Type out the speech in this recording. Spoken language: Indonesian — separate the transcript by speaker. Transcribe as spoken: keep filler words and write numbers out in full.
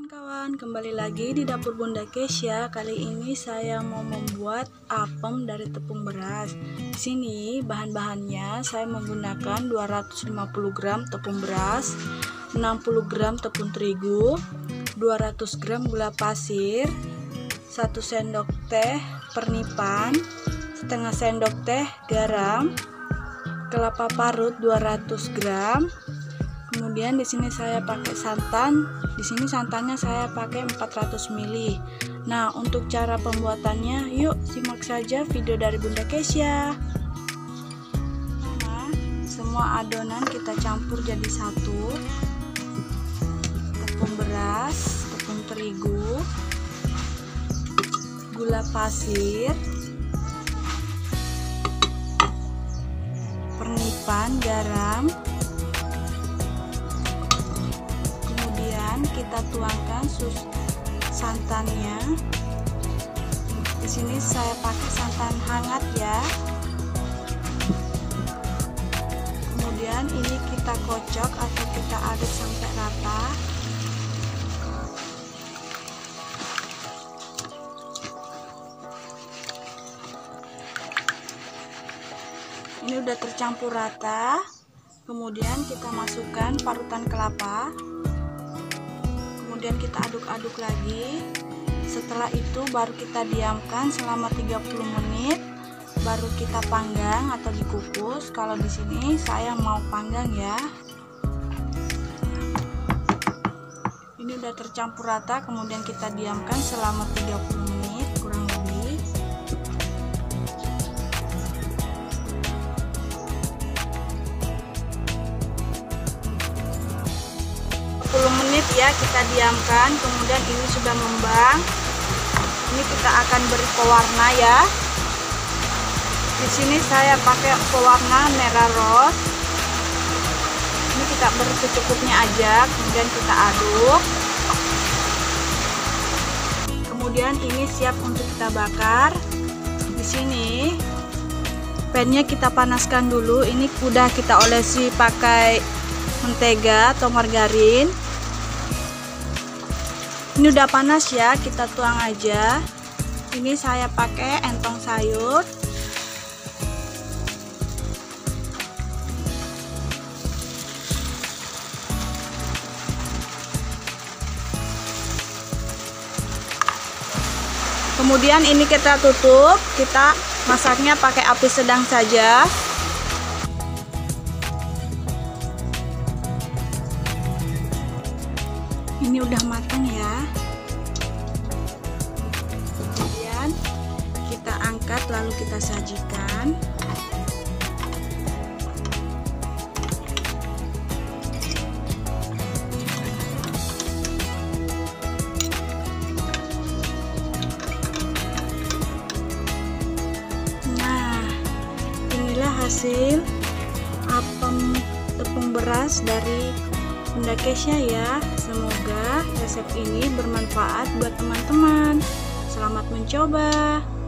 Speaker 1: kawan-kawan, kembali lagi di dapur Bunda Kesya. Kali ini saya mau membuat apem dari tepung beras. Di sini bahan-bahannya saya menggunakan dua ratus lima puluh gram tepung beras, enam puluh gram tepung terigu, dua ratus gram gula pasir, satu sendok teh pernipan, setengah sendok teh garam, kelapa parut dua ratus gram. Kemudian di sini saya pakai santan. Di sini santannya saya pakai empat ratus mililiter. Nah, untuk cara pembuatannya, yuk simak saja video dari Bunda Kesya. Nah, semua adonan kita campur jadi satu. Tepung beras, tepung terigu, gula pasir, pernipan, garam. Kita tuangkan sus santannya. Di sini saya pakai santan hangat ya. Kemudian ini kita kocok atau kita aduk sampai rata. Ini udah tercampur rata. Kemudian kita masukkan parutan kelapa. Kemudian kita aduk-aduk lagi. Setelah itu baru kita diamkan selama tiga puluh menit, baru kita panggang atau dikukus. Kalau di sini saya mau panggang ya. Ini udah tercampur rata, kemudian kita diamkan selama tiga puluh menit kurang lebih. sepuluh menit ya kita diamkan, kemudian ini sudah mengembang. Ini kita akan beri pewarna ya. Di sini saya pakai pewarna merah rose. Ini kita beri secukupnya aja, kemudian kita aduk. Kemudian ini siap untuk kita bakar. Di sini pannya kita panaskan dulu. Ini udah kita olesi pakai mentega atau margarin. Ini udah panas ya, kita tuang aja. Ini saya pakai entong sayur. Kemudian ini kita tutup, kita masaknya pakai api sedang saja. Ini udah matang ya. Kemudian kita angkat lalu kita sajikan. Nah, inilah hasil apem tepung beras dari Bunda Kesya ya. Semoga resep ini bermanfaat buat teman-teman. Selamat mencoba.